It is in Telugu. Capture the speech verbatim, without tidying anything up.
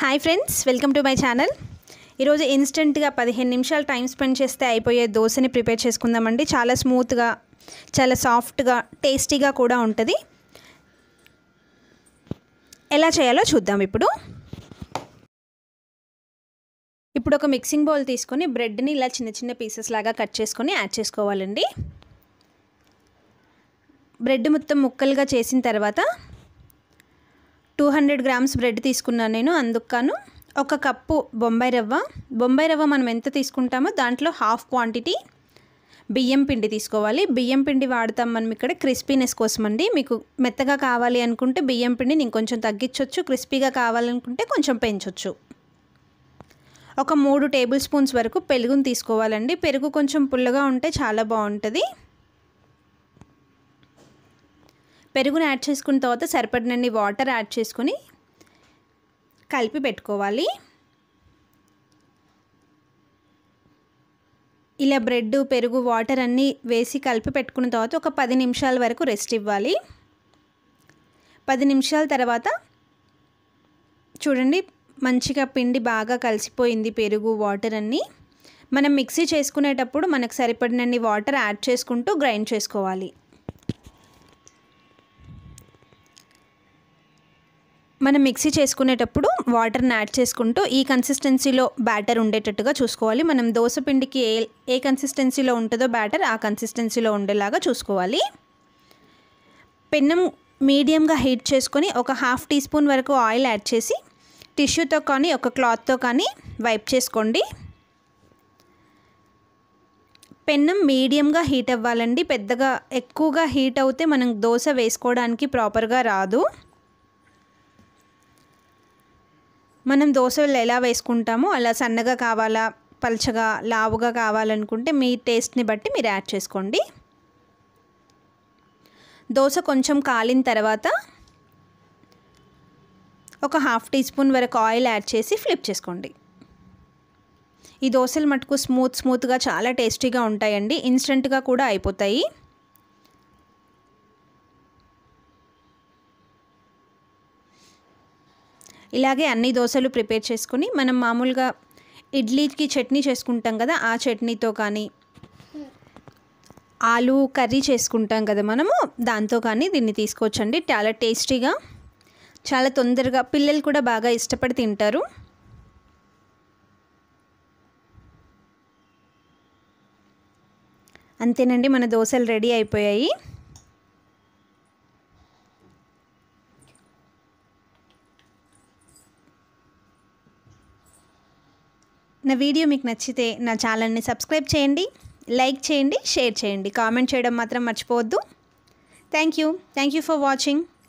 Hi friends, welcome to my channel. ఈరోజు ఇన్స్టెంట్గా పదిహేను నిమిషాలు టైం స్పెండ్ చేస్తే అయిపోయే దోశని ప్రిపేర్ చేసుకుందామండి. చాలా స్మూత్గా, చాలా సాఫ్ట్గా, టేస్టీగా కూడా ఉంటుంది. ఎలా చేయాలో చూద్దాం. ఇప్పుడు ఇప్పుడు ఒక మిక్సింగ్ బౌల్ తీసుకొని బ్రెడ్ని ఇలా చిన్న చిన్న పీసెస్ లాగా కట్ చేసుకొని యాడ్ చేసుకోవాలండి. బ్రెడ్ మొత్తం ముక్కలుగా చేసిన తర్వాత టూ హండ్రెడ్ గ్రామ్స్ బ్రెడ్ తీసుకున్నాను నేను. అందుకను ఒక కప్పు బొంబాయి రవ్వ బొంబాయి రవ్వ మనం ఎంత తీసుకుంటామో దాంట్లో హాఫ్ క్వాంటిటీ బియ్యం పిండి తీసుకోవాలి. బియ్యం పిండి వాడతాం మనం ఇక్కడ క్రిస్పీనెస్ కోసం అండి. మీకు మెత్తగా కావాలి అనుకుంటే బియ్యం పిండిని ఇంకొంచెం తగ్గించవచ్చు, క్రిస్పీగా కావాలనుకుంటే కొంచెం పెంచవచ్చు. ఒక మూడు టేబుల్ స్పూన్స్ వరకు పెరుగుని తీసుకోవాలండి. పెరుగు కొంచెం పుల్లగా ఉంటే చాలా బాగుంటుంది. పెరుగుని యాడ్ చేసుకున్న తర్వాత సరిపడినన్ని వాటర్ యాడ్ చేసుకొని కలిపి పెట్టుకోవాలి. ఇలా బ్రెడ్, పెరుగు, వాటర్ అన్నీ వేసి కలిపి పెట్టుకున్న తర్వాత ఒక పది నిమిషాల వరకు రెస్ట్ ఇవ్వాలి. పది నిమిషాల తర్వాత చూడండి, మంచిగా పిండి బాగా కలిసిపోయింది. పెరుగు, వాటర్ అన్నీ మనం మిక్సీ చేసుకునేటప్పుడు మనకు సరిపడినన్ని వాటర్ యాడ్ చేసుకుంటూ గ్రైండ్ చేసుకోవాలి. మనం మిక్సీ చేసుకునేటప్పుడు వాటర్ని యాడ్ చేసుకుంటూ ఈ కన్సిస్టెన్సీలో బ్యాటర్ ఉండేటట్టుగా చూసుకోవాలి. మనం దోశ పిండికి ఏ ఏ కన్సిస్టెన్సీలో ఉంటుందో బ్యాటర్ ఆ కన్సిస్టెన్సీలో ఉండేలాగా చూసుకోవాలి. పెన్నం మీడియంగా హీట్ చేసుకొని ఒక హాఫ్ టీ స్పూన్ వరకు ఆయిల్ యాడ్ చేసి టిష్యూతో కానీ ఒక క్లాత్తో కానీ వైప్ చేసుకోండి. పెన్నం మీడియంగా హీట్ అవ్వాలండి. పెద్దగా ఎక్కువగా హీట్ అవుతే మనం దోశ వేసుకోవడానికి ప్రాపర్గా రాదు. మనం దోశలు ఎలా వేసుకుంటామో అలా సన్నగా కావాలా, పల్చగా, లావుగా కావాలనుకుంటే మీ టేస్ట్ని బట్టి మీరు యాడ్ చేసుకోండి. దోశ కొంచెం కాలిన తర్వాత ఒక హాఫ్ టీ స్పూన్ వరకు ఆయిల్ యాడ్ చేసి ఫ్లిప్ చేసుకోండి. ఈ దోశలు మటుకు స్మూత్ స్మూత్గా చాలా టేస్టీగా ఉంటాయండి. ఇన్స్టెంట్గా కూడా అయిపోతాయి. ఇలాగే అన్ని దోశలు ప్రిపేర్ చేసుకుని మనం మామూలుగా ఇడ్లీకి చట్నీ చేసుకుంటాం కదా, ఆ చట్నీతో కానీ ఆలు కర్రీ చేసుకుంటాం కదా మనము, దాంతో కానీ దీన్ని తీసుకోవచ్చండి. చాలా టేస్టీగా, చాలా తొందరగా, పిల్లలు కూడా బాగా ఇష్టపడి తింటారు. అంతేనండి, మన దోశలు రెడీ అయిపోయాయి. నా వీడియో మీకు నచ్చితే నా ఛానల్ని సబ్స్క్రైబ్ చేయండి, లైక్ చేయండి, షేర్ చేయండి, కామెంట్ చేయడం మాత్రం మర్చిపోవద్దు. Thank you thank you for watching.